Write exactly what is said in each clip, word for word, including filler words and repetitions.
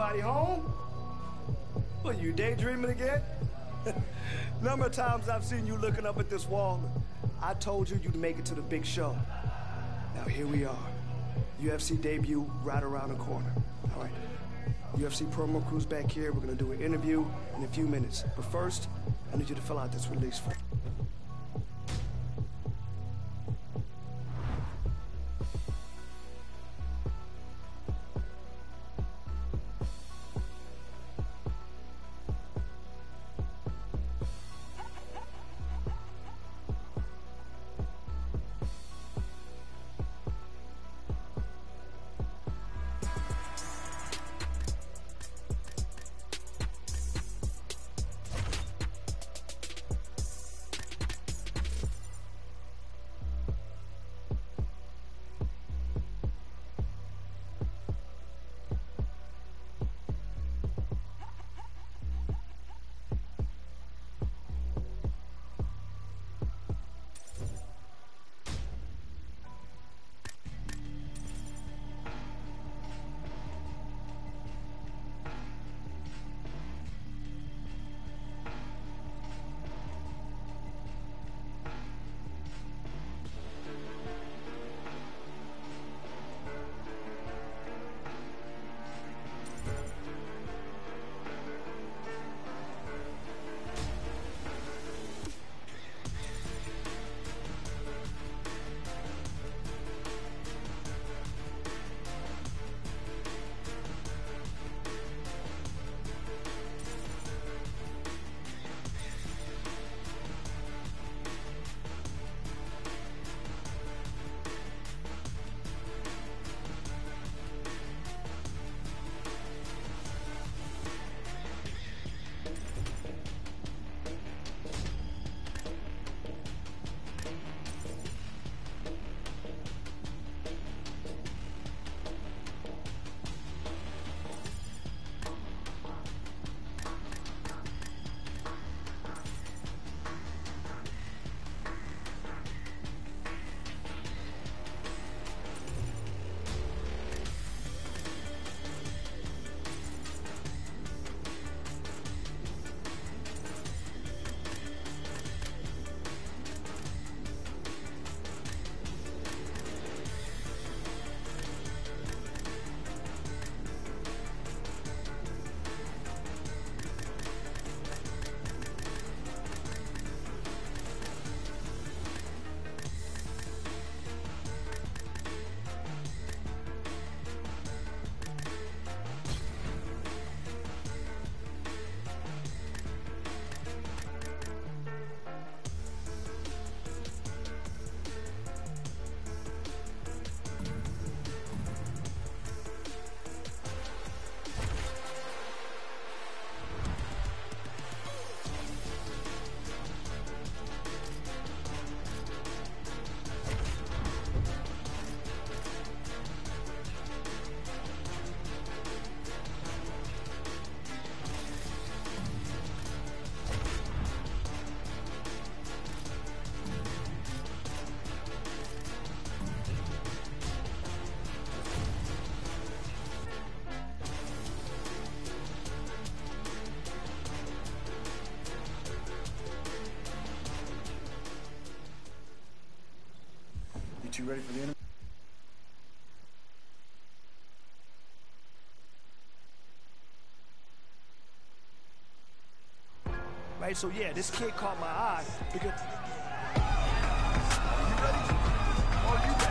Everybody home? What, you daydreaming again? Number of times I've seen you looking up at this wall. I told you you'd make it to the big show. Now here we are. U F C debut right around the corner. All right. U F C promo crew's back here. We're gonna do an interview in a few minutes. But first, I need you to fill out this release form. You ready for the interview? Right, so yeah, this kid caught my eye because... Are you ready? Are you ready?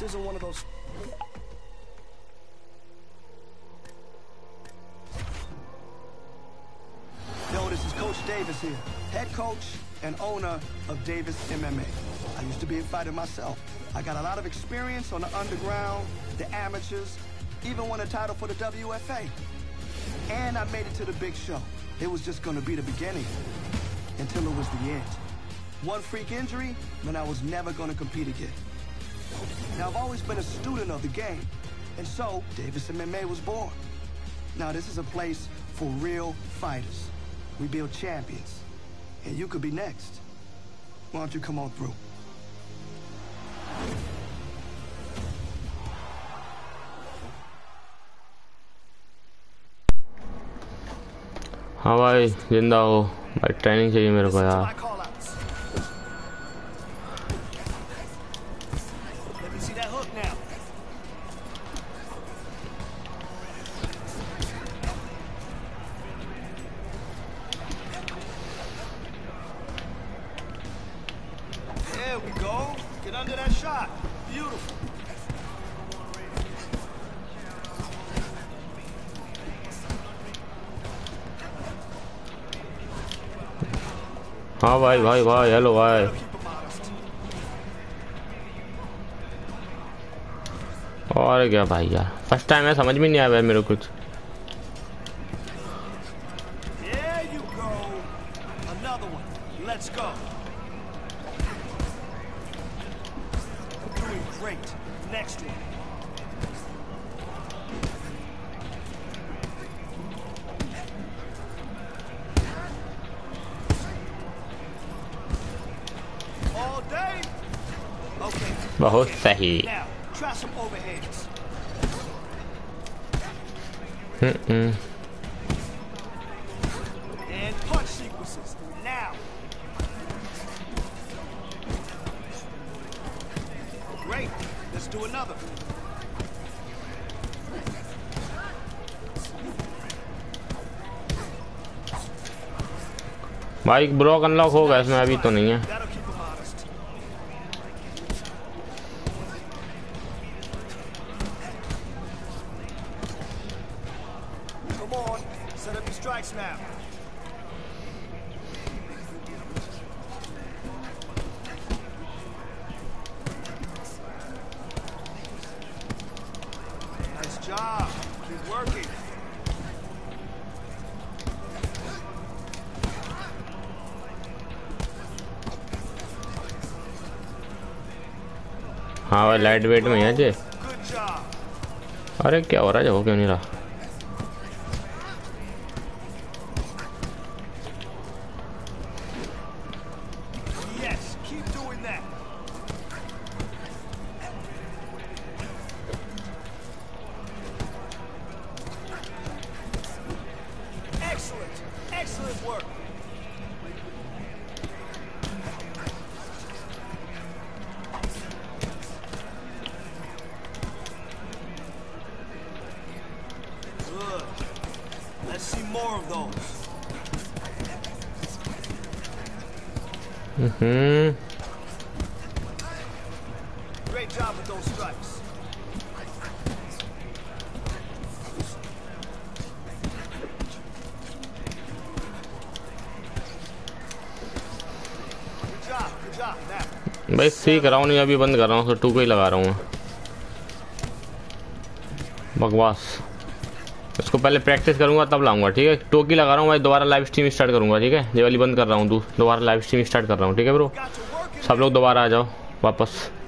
isn't one of those. Yo, this is Coach Davis here, head coach and owner of Davis M M A. I used to be a fighter myself. I got a lot of experience on the underground, the amateurs, even won a title for the W F A. And I made it to the big show. It was just gonna be the beginning, until it was the end. One freak injury, meant I was never gonna compete again. Now, I've always been a student of the game, and so Davis M M A was born. Now, this is a place for real fighters. We build champions, and you could be next. Why don't you come on through? हाँ भाई जिंदा हो भाई training चाहिए मेरे को यार There we go. Get under that shot. Beautiful. हाँ भाई भाई भाई हेलो भाई और क्या भाई यार फर्स्ट टाइम है समझ में नहीं आया भाई मेरे को कुछ बहुत सही हम्म भाई ब्लॉक अनलॉक होगा इसमें अभी तो नहीं है हाँ भाई लाइट वेट में है जे अरे क्या हो रहा है हो क्यों नहीं रहा हम्म Great job with those strikes. Good job, good job. Now. भाई सीख रहा हूँ नहीं अभी बंद कर रहा हूँ तो टू को ही लगा रहा हूँ बकवास इसको पहले प्रैक्टिस करूंगा तब लाऊंगा ठीक है टोकी लगा रहा हूँ भाई दोबारा लाइव स्ट्रीम स्टार्ट करूंगा ठीक है ये वाली बंद कर रहा हूँ दोबारा लाइव स्ट्रीम स्टार्ट कर रहा हूँ ठीक है ब्रो सब लोग दोबारा आ जाओ वापस